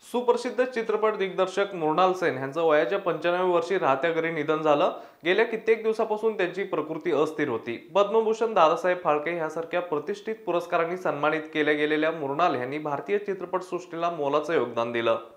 सुप्रसिद्ध चित्रपट दिग्दर्शक मृणाल सेन यांचं वयाच्या 95 वर्षी राहत्या घरी निधन झालं। गेल्या कित्येक दिवसापासून त्यांची प्रकृती अस्थिर होती। पद्मभूषण, दादासाहेब फाळके यासारख्या प्रतिष्ठित पुरस्कारांनी सन्मानित केल्या गेलेल्या मृणाल यांनी भारतीय चित्रपट सृष्टीला मोलाचं योगदान दिलं।